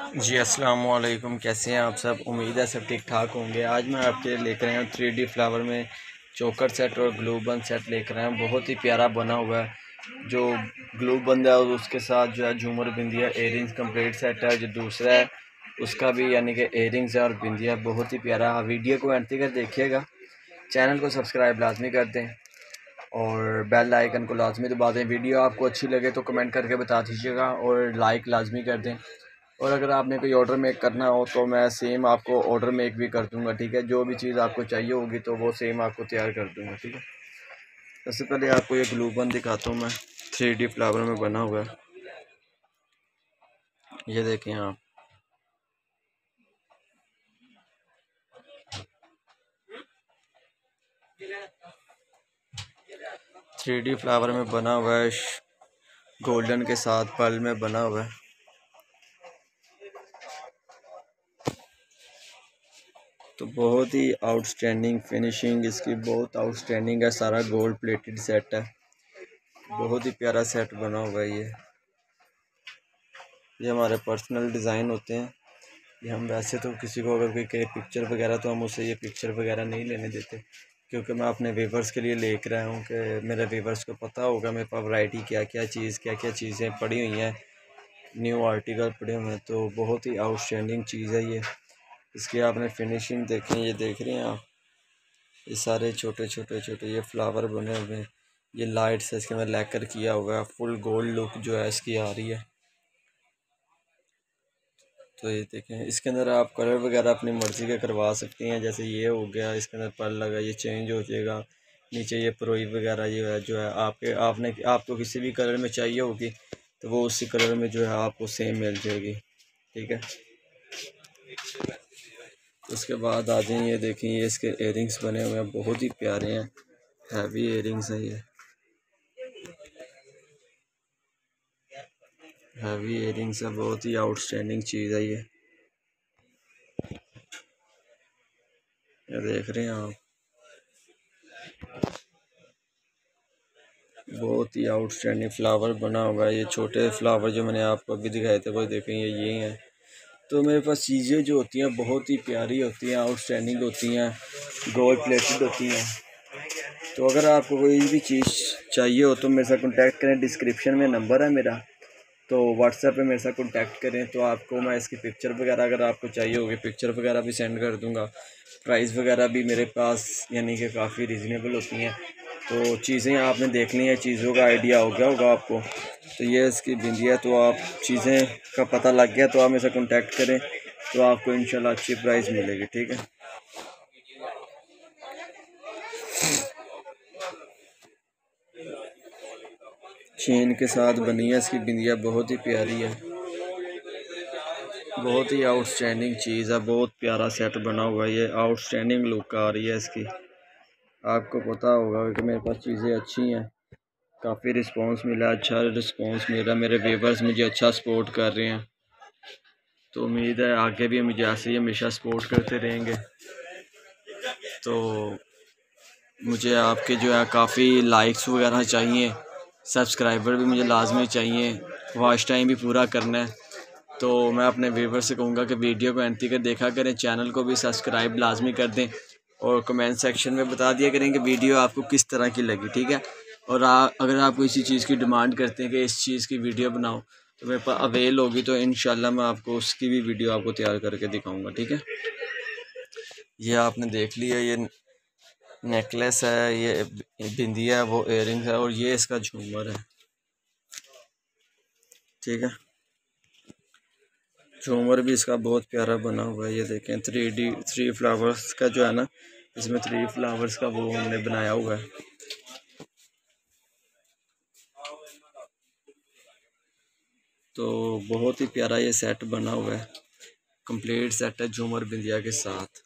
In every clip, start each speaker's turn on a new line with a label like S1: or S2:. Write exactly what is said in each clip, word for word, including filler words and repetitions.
S1: जी अस्सलाम वालेकुम। कैसे हैं आप सब? उम्मीद है सब ठीक ठाक होंगे। आज मैं आपके लिए लेकर आया हूँ थ्री डी फ्लावर में चोकर सेट और ग्लू बन सेट लेकर आया हूँ। बहुत ही प्यारा बना हुआ है। जो ग्लू बंद है और उसके साथ जो है झूमर बिंदिया एयरिंग्स कंप्लीट सेट है। जो दूसरा है उसका भी यानी कि एयरिंग्स है और बिंदिया बहुत ही प्यारा। वीडियो को एंड तक देखिएगा। चैनल को सब्सक्राइब लाजमी कर दें और बेल आइकन को लाजमी दबा दें। वीडियो आपको अच्छी लगे तो कमेंट करके बता दीजिएगा और लाइक लाजमी कर दें। और अगर आपने कोई ऑर्डर मेक करना हो तो मैं सेम आपको ऑर्डर मेक भी कर दूंगा। ठीक है, जो भी चीज़ आपको चाहिए होगी तो वो सेम आपको तैयार कर दूंगा। ठीक है, सबसे पहले आपको ये ग्लू गन दिखाता हूँ मैं। थ्री डी फ्लावर में बना हुआ है, ये देखें आप। थ्री डी फ्लावर में बना हुआ है, गोल्डन के साथ पर्ल में बना हुआ है। तो बहुत ही आउटस्टैंडिंग फिनिशिंग इसकी बहुत आउटस्टैंडिंग है। सारा गोल्ड प्लेटेड सेट है, बहुत ही प्यारा सेट बना हुआ है। ये ये हमारे पर्सनल डिज़ाइन होते हैं। ये हम वैसे तो किसी को अगर कोई कहे पिक्चर वगैरह तो हम उसे ये पिक्चर वगैरह नहीं लेने देते, क्योंकि मैं अपने व्यूवर्स के लिए लेकर आया हूँ कि मेरे व्यूवर्स को पता होगा मेरे पास वैरायटी क्या क्या चीज़ क्या क्या चीज़ें पड़ी हुई हैं, न्यू आर्टिकल पड़े हुए हैं। तो बहुत ही आउटस्टैंडिंग चीज़ है ये। इसकी आपने फिनिशिंग देखें, ये देख रहे हैं आप, ये सारे छोटे छोटे छोटे ये फ्लावर बने हुए हैं। ये लाइट्स है इसके अंदर लैकर किया हुआ है। फुल गोल्ड लुक जो है इसकी आ रही है। तो ये देखें, इसके अंदर आप कलर वगैरह अपनी मर्ज़ी के करवा सकती हैं। जैसे ये हो गया, इसके अंदर पर्ल लगा, ये चेंज हो जाएगा। नीचे ये प्रोई वगैरह ये है जो है आपके आपने आपको किसी भी कलर में चाहिए होगी तो वो उसी कलर में जो है आपको सेम मिल जाएगी। ठीक है, उसके बाद आ जाए, ये देखें, ये इसके एयरिंग्स बने हुए हैं, बहुत ही प्यारे हैं। हैवी एयरिंग्स हैं, ये हैवी एयरिंग्स है, बहुत ही आउटस्टैंडिंग चीज़ है ये। ये देख रहे हैं आप, बहुत ही आउटस्टैंडिंग फ्लावर बना हुआ है। ये छोटे फ्लावर जो मैंने आपको अभी दिखाए थे वो देखें, ये ये हैं। तो मेरे पास चीज़ें जो होती हैं बहुत ही प्यारी होती हैं, आउटस्टैंडिंग होती हैं, गोल्ड प्लेटेड होती हैं। तो अगर आपको कोई भी चीज़ चाहिए हो तो मेरे साथ कॉन्टैक्ट करें। डिस्क्रिप्शन में नंबर है मेरा, तो व्हाट्सएप पे मेरे साथ कॉन्टैक्ट करें तो आपको मैं इसकी पिक्चर वगैरह अगर आपको चाहिए होगी पिक्चर वगैरह भी सेंड कर दूंगा। प्राइस वगैरह भी मेरे पास यानी कि काफ़ी रिजनेबल होती हैं। तो चीज़ें आपने देख ली हैं, चीज़ों का आइडिया हो गया होगा आपको। तो ये इसकी बिंदिया, तो आप चीज़ें का पता लग गया तो आप मेरे से कॉन्टैक्ट करें तो आपको इंशाल्लाह अच्छी प्राइस मिलेगी। ठीक है, चेन के साथ बनी है इसकी बिंदिया, बहुत ही प्यारी है, बहुत ही आउटस्टैंडिंग चीज़ है। बहुत प्यारा सेट बना हुआ है, ये आउटस्टैंडिंग लुक आ रही है इसकी। आपको पता होगा कि मेरे पास चीज़ें अच्छी हैं, काफ़ी रिस्पांस मिला, अच्छा रिस्पांस मिला, मेरे व्यूवर्स मुझे अच्छा सपोर्ट कर रहे हैं। तो उम्मीद है आगे भी मुझे ऐसे ही हमेशा सपोर्ट करते रहेंगे। तो मुझे आपके जो है काफ़ी लाइक्स वगैरह चाहिए, सब्सक्राइबर भी मुझे लाजमी चाहिए, वॉच टाइम भी पूरा करना है। तो मैं अपने व्यूवर से कहूँगा कि वीडियो को एंड तक देखा करें, चैनल को भी सब्सक्राइब लाजमी कर दें और कमेंट सेक्शन में बता दिया करें कि वीडियो आपको किस तरह की लगी। ठीक है, और आ, अगर आप किसी चीज़ की डिमांड करते हैं कि इस चीज़ की वीडियो बनाओ तो मेरे पास अवेल होगी तो इंशाल्लाह मैं आपको उसकी भी वीडियो आपको तैयार करके दिखाऊँगा। ठीक है, ये आपने देख लिया, ये नेकलेस है, ये बिंदिया है, वो इयररिंग है और ये इसका झूमर है। ठीक है, झूमर भी इसका बहुत प्यारा बना हुआ है। ये देखें, थ्री डी थ्री फ्लावर्स का जो है ना, इसमें थ्री फ्लावर्स का वो हमने बनाया हुआ है। तो बहुत ही प्यारा ये सेट बना हुआ है, कंप्लीट सेट है झूमर बिंदिया के साथ।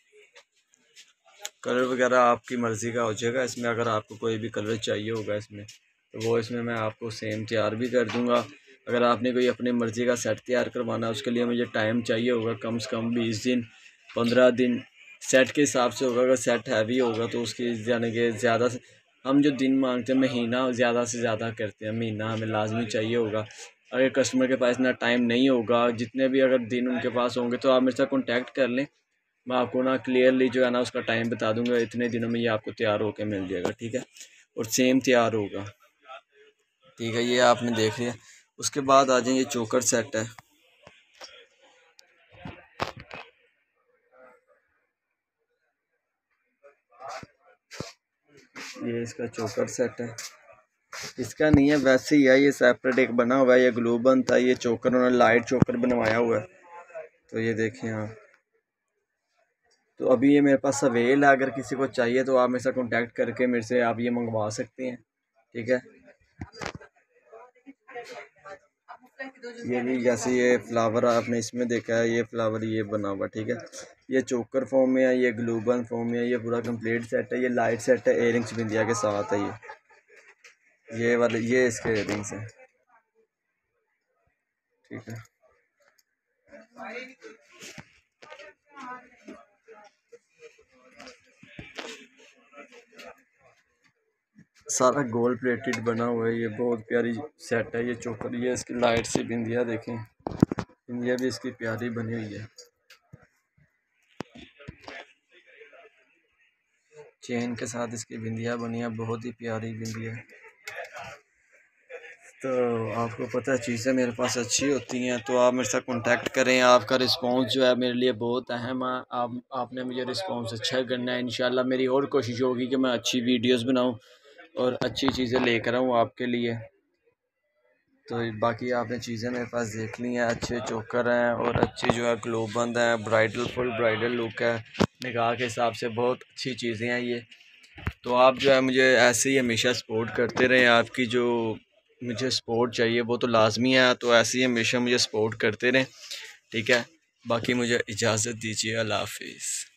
S1: कलर वगैरह आपकी मर्ज़ी का हो जाएगा इसमें। अगर आपको कोई भी कलर चाहिए होगा इसमें तो वो इसमें मैं आपको सेम तैयार भी कर दूंगा। अगर आपने कोई अपनी मर्ज़ी का सेट तैयार करवाना है उसके लिए मुझे टाइम चाहिए होगा, कम से कम बीस दिन पंद्रह दिन सेट के हिसाब से होगा। अगर सेट हैवी होगा तो उसकी यानी कि ज़्यादा से हम जो दिन मांगते हैं महीना ज़्यादा से ज़्यादा करते हैं, महीना हमें लाजमी चाहिए होगा। अगर कस्टमर के पास इतना टाइम नहीं होगा, जितने भी अगर दिन उनके पास होंगे, तो आप मेरे साथ कॉन्टैक्ट कर लें। मैं आपको ना क्लियरली जो है ना उसका टाइम बता दूंगा, इतने दिनों में ये आपको तैयार होकर मिल जाएगा, ठीक है। और सेम तैयार होगा, ठीक है। ये आपने देख लिया। उसके बाद आ जाए, ये चोकर सेट है, ये इसका चोकर सेट है। इसका नहीं है, वैसे ही है, ये सेपरेट एक बना हुआ है। ये ग्लू बन था, ये चोकर उन्होंने लाइट चोकर बनवाया हुआ है। तो ये देखें आप। तो अभी ये मेरे पास अवेल है, अगर किसी को चाहिए तो आप मेरे से कांटेक्ट करके मेरे से आप ये मंगवा सकते हैं, ठीक है। ये भी जैसे ये फ्लावर आपने इसमें देखा है, ये फ्लावर ये बना हुआ, ठीक है। ये चोकर फॉर्म में है, ये ग्लूबन फॉर्म में है, ये पूरा कंप्लीट सेट है। ये लाइट सेट है, एयरिंग्स बिंदिया के साथ है। ये ये वाले ये इसके एयरिंग्स हैं, ठीक है। सारा गोल्ड प्लेटेड बना हुआ है। ये बहुत प्यारी सेट है, ये चोकर। ये इसकी लाइट सी बिंदिया देखें, बिंदिया भी इसकी प्यारी बनी हुई है। चेन के साथ इसकी बिंदिया बनी है, बहुत ही प्यारी बिंदिया। तो आपको पता है चीज़ें मेरे पास अच्छी होती हैं, तो आप मेरे साथ कांटेक्ट करें। आपका रिस्पांस जो है मेरे लिए बहुत अहम है। आप आपने मुझे रिस्पांस अच्छा करना है। इंशाल्लाह मेरी और कोशिश होगी कि मैं अच्छी वीडियोस बनाऊं और अच्छी चीज़ें लेकर आऊं आपके लिए। तो बाकी आपने चीज़ें मेरे पास देख ली हैं, अच्छे चोकर हैं और अच्छी जो है ग्लोबंद है, ब्राइडल फुल ब्राइडल लुक है, निगाह के हिसाब से बहुत अच्छी चीज़ें हैं ये। तो आप जो है मुझे ऐसे ही हमेशा सपोर्ट करते रहें। आपकी जो मुझे सपोर्ट चाहिए वो तो लाजमी है, तो ऐसे ही हमेशा मुझे सपोर्ट करते रहें, ठीक है। बाकी मुझे इजाज़त दीजिए, अल्लाह हाफिज़।